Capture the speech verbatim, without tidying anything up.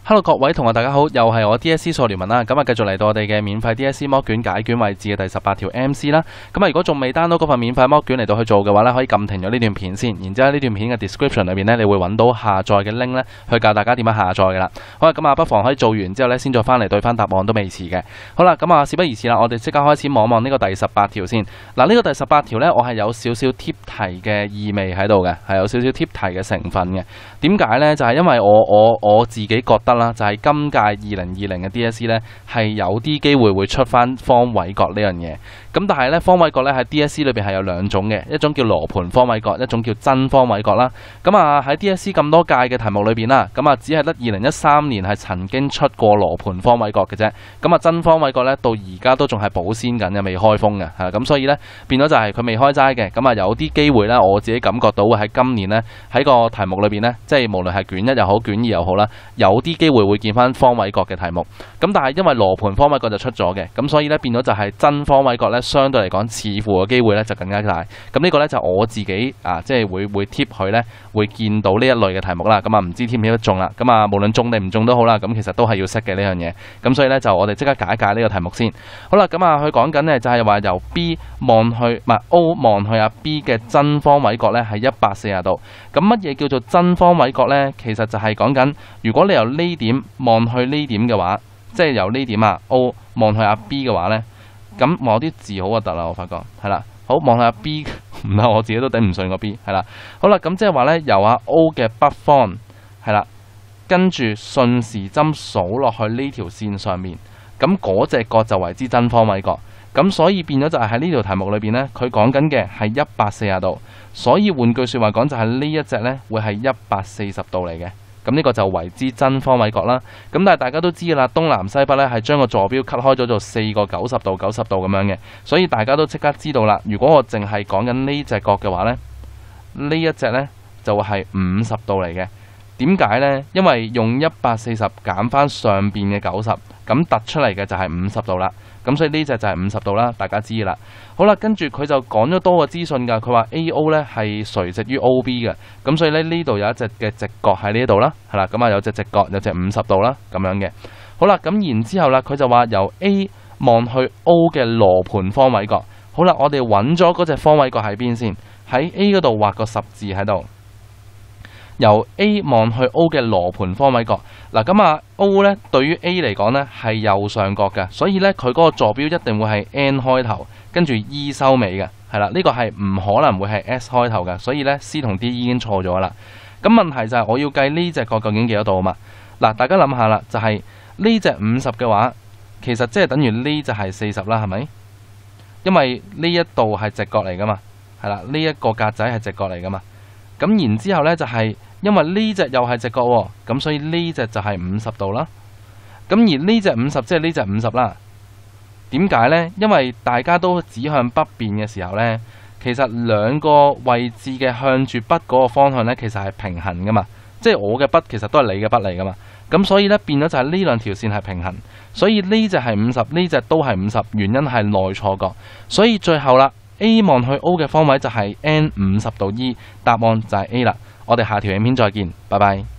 Hello 各位同學大家好，又係我 D S C 數學聯文啦，咁啊繼續嚟到我哋嘅免費 D S C 摸卷解卷位置嘅第十八條 M C 啦。咁啊如果仲未 download 嗰份免費摸卷嚟到去做嘅話呢，可以撳停咗呢段片先，然之後呢段片嘅 description 裏邊呢，你會揾到下載嘅 link 呢，去教大家點樣下載噶啦。好啦，咁啊不妨可以做完之後呢，先再翻嚟對翻答案都未遲嘅。好啦，咁啊事不宜遲啦，我哋即刻開始望望呢個第十八條先。嗱，呢個第十八條呢，我係有少少貼題嘅意味喺度嘅，係有少少貼題嘅成分嘅。點解呢？就係因為我我我自己覺得啦，就係今屆二零二零嘅 D S C 呢，係有啲機會會出翻方位角呢樣嘢。咁但係呢，方位角呢喺 D S C 裏邊係有兩種嘅，一種叫羅盤方位角，一種叫真方位角啦。咁啊喺 D S C 咁多屆嘅題目裏邊啦，咁啊只係得二零一三年係曾經出過羅盤方位角嘅啫。咁啊真方位角呢，到而家都仲係保鮮緊嘅，未開封嘅。係咁所以呢，變咗就係佢未開齋嘅。咁啊有啲機會呢，我自己感覺到會喺今年呢，喺個題目裏邊呢，即係無論係卷一又好，卷二又好啦，有啲機會會見翻方位角嘅題目。咁但係因為羅盤方位角就出咗嘅，咁所以呢，變咗就係真方位角呢，相對嚟講似乎嘅機會呢就更加大。咁呢個呢，就我自己啊，即係會會貼佢呢，會見到呢一類嘅題目啦。咁啊唔知貼唔貼得中啦。咁啊無論中定唔中都好啦。咁其實都係要識嘅呢樣嘢。咁所以呢，就我哋即刻解一解呢個題目先。好啦，咁啊佢講緊呢，就係話由 B 望去唔係 O 望去啊 B 嘅真方位角呢係一百四十度。咁乜嘢叫做真方位角呢？其實就係講緊如果你由呢點望去呢點嘅話，即係由呢點啊 O 望去阿 B 嘅話呢，咁我啲字好核突啦，我發覺係啦。好，望去阿 B 唔係我自己都頂唔順個 B 係啦。好啦，咁即係話呢，由阿 O 嘅北方係啦，跟住順時針數落去呢條線上面，咁嗰隻角就為之真方位角。咁所以變咗就係喺呢條題目裏邊呢，佢講緊嘅係一百四十度，所以換句説話講就係呢一隻呢會係一百四十度嚟嘅。咁呢個就為之真方位角啦。咁但係大家都知㗎啦，東南西北呢係將個坐標 cut 開咗做四個九十度、九十度咁樣嘅，所以大家都即刻知道啦。如果我淨係講緊呢隻角嘅話呢，呢一隻呢就會係五十度嚟嘅。點解呢？因為用一百四十減翻上邊嘅九十，咁突出嚟嘅就係五十度啦。咁所以呢隻就係五十度啦，大家知啦。好啦，跟住佢就講咗多個資訊㗎。佢話 A O 呢係垂直於 O B 嘅，咁所以呢呢度有一隻嘅直角喺呢度啦，係啦，咁啊有隻直角，有隻五十度啦，咁樣嘅。好啦，咁然之後啦，佢就話由 A 望去 O 嘅羅盤方位角。好啦，我哋揾咗嗰隻方位角喺邊先？喺 A 嗰度畫個十字喺度。由 A 望去 O 嘅羅盤方位角，嗱咁啊 O 呢對於 A 嚟講呢係右上角嘅，所以呢，佢嗰個坐標一定會係 N 開頭，跟住 E 收尾嘅，係啦，呢、這個係唔可能會係 S 開頭嘅，所以呢 C 同 D 已經錯咗啦。咁問題就係我要計呢隻角究竟幾多度啊嘛？嗱，大家諗下啦，就係呢隻五十嘅話，其實即係等於呢隻係四十啦，係咪？因為呢一度係直角嚟噶嘛，係啦，呢、這、一個格仔係直角嚟噶嘛。咁然之後呢，就係、是、因為呢隻又係直角喎，咁所以呢隻就係五十度啦。咁而呢隻五十即係呢隻五十啦。點解呢？因為大家都指向北邊嘅時候呢，其實兩個位置嘅向住北嗰個方向呢，其實係平衡噶嘛。即係我嘅北其實都係你嘅北嚟噶嘛。咁所以呢，變咗就係呢兩條線係平衡，所以呢隻係五十，呢隻都係五十，原因係內錯角。所以最後啦。A 望去 O 嘅方位就係 N 五十度 E， 答案就係 A 啦。我哋下條影片再見，拜拜。